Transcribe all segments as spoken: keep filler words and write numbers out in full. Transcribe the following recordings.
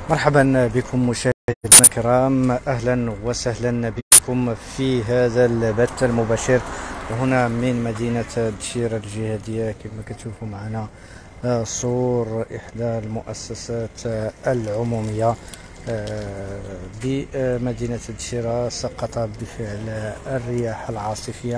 مرحبا بكم مشاهدينا الكرام، اهلا وسهلا بكم في هذا البث المباشر هنا من مدينه دشيره الجهاديه. كما كتشوفوا معنا صور احدى المؤسسات العموميه بمدينه دشيره سقط بفعل الرياح العاصفيه،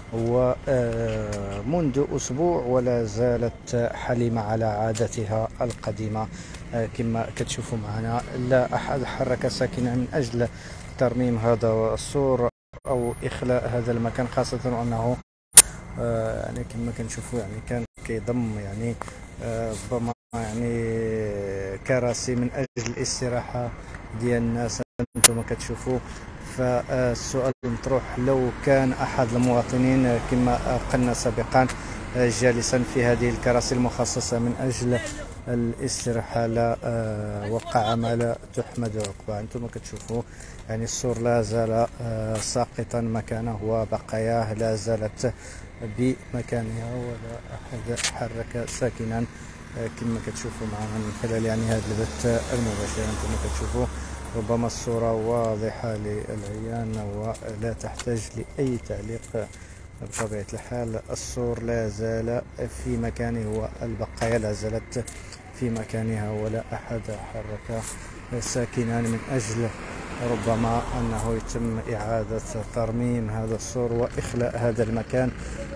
ومنذ أسبوع ولا زالت حليمة على عادتها القديمة. كما كتشوفوا معنا لا أحد حرك ساكنا من أجل ترميم هذا السور أو إخلاء هذا المكان، خاصة أنه يعني كما كنشوفوا يعني كان كيضم يعني ربما يعني كراسي من أجل الاستراحة ديال الناس. انتم كتشوفوا، فالسؤال المطروح لو كان احد المواطنين كما قلنا سابقا جالسا في هذه الكراسي المخصصه من اجل الاستراحه لا وقع ما لا تحمد عقباه. انتم كتشوفوا يعني السور لا زال ساقطا مكانه وبقاياه لا زالت بمكانها ولا احد حرك ساكنا كما كتشوفوا معنا من خلال يعني هذا البث المباشر. انتم كتشوفوا ربما الصورة واضحة للعيان ولا تحتاج لأي تعليق. بطبيعة الحال السور لا زال في مكانه والبقايا لا زالت في مكانها ولا أحد حرك ساكنا من أجل ربما أنه يتم إعادة ترميم هذا السور وإخلاء هذا المكان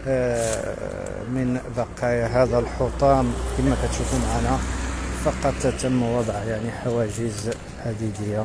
من بقايا هذا الحطام. كما كتشوفوا معنا فقط تم وضع يعني حواجز حديدية.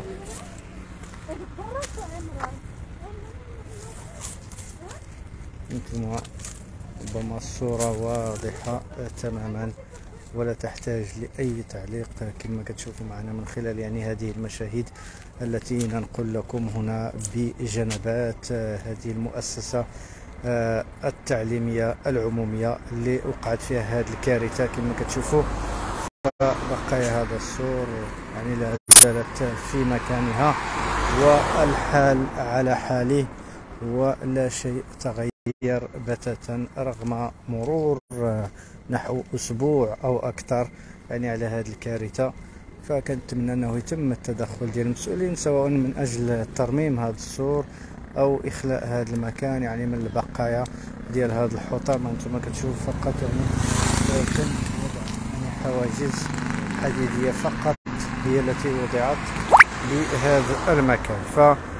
انتم ربما الصورة واضحة تماما ولا تحتاج لأي تعليق كما كتشوفوا معنا من خلال يعني هذه المشاهد التي ننقل لكم هنا بجنبات هذه المؤسسة التعليمية العمومية اللي وقعت فيها هذه الكارثة. كما كتشوفوا بقايا هذا السور يعني لا زالت في مكانها والحال على حاله ولا شيء تغير بتاتا رغم مرور نحو أسبوع أو أكثر يعني على هذه الكارثة. فكنتمنى أنه يتم التدخل ديال المسؤولين سواء من أجل ترميم هذا السور أو إخلاء هذا المكان يعني من البقايا ديال هذا الحطام. أنتم كتشوفوا فقط يعني تم وضع يعني حواجز حديدية فقط هي التي وضعت لهذا المكان. ف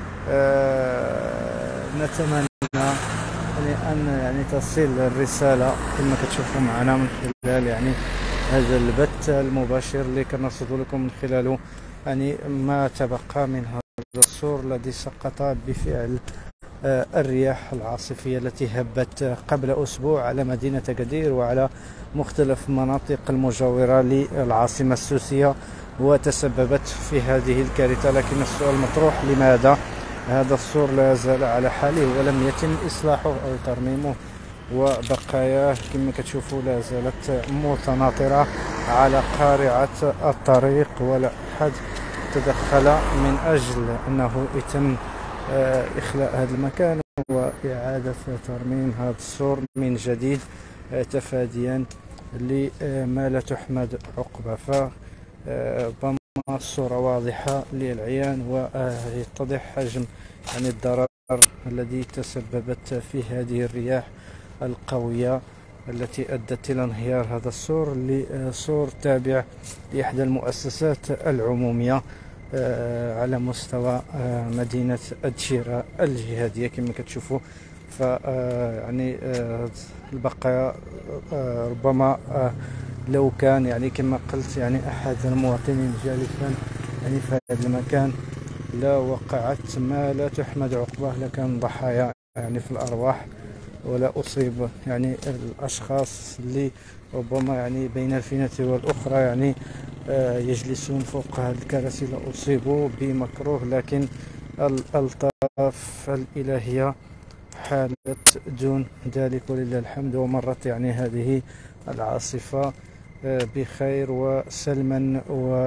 نتمنى يعني أن يعني تصل الرسالة كما كتشوفوا معنا من خلال يعني هذا البث المباشر اللي كنرصد لكم من خلاله يعني ما تبقى من هذا السور الذي سقط بفعل الرياح العاصفية التي هبت قبل أسبوع على مدينة أكادير وعلى مختلف المناطق المجاورة للعاصمة السوسية وتسببت في هذه الكارثة. لكن السؤال المطروح لماذا هذا السور لا زال على حاله ولم يتم إصلاحه أو ترميمه وبقاياه كما كتشوفوا لا زالت متناطرة على قارعة الطريق ولا أحد تدخل من أجل أنه يتم إخلاء هذا المكان وإعادة ترميم هذا السور من جديد تفاديا لما لا تحمد عقباه. فربما الصورة واضحة للعيان ويتضح حجم يعني الضرر الذي تسببت في هذه الرياح القوية التي أدت إلى انهيار هذا السور لسور تابع لإحدى المؤسسات العمومية على مستوى مدينة دشيرة الجهادية. كما كتشوفوا ف يعني البقايا ربما لو كان يعني كما قلت يعني أحد المواطنين جالسا يعني في هذا المكان لا وقعت ما لا تحمد عقباه لكان ضحايا يعني في الأرواح ولا أصيب يعني الأشخاص اللي ربما يعني بين الفينة والأخرى يعني يجلسون فوق هذه الكراسي لا أصيبوا بمكروه. لكن الألطاف الإلهية حالت دون ذلك ولله الحمد ومرت يعني هذه العاصفة بخير وسلما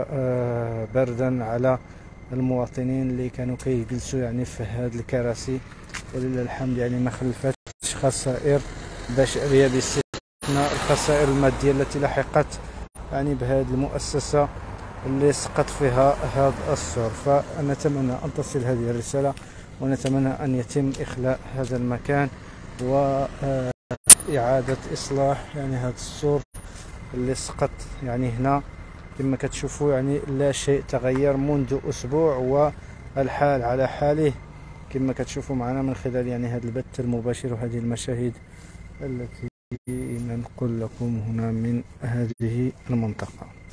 وبردا على المواطنين اللي كانوا كيجلسوا يعني في هذه الكراسي ولله الحمد يعني ما خلفتش خسائر بشرية باستثناء الخسائر المادية التي لحقت يعني بهذه المؤسسة اللي سقط فيها هذا السور. فنتمنى أن تصل هذه الرسالة، ونتمنى أن يتم إخلاء هذا المكان وإعادة إصلاح يعني هذا السور اللي سقط. يعني هنا كما كتشوفوا يعني لا شيء تغير منذ أسبوع، والحال على حاله كما كتشوفوا معنا من خلال يعني هذا البث المباشر وهذه المشاهد التي ننقل لكم هنا من هذه المنطقة.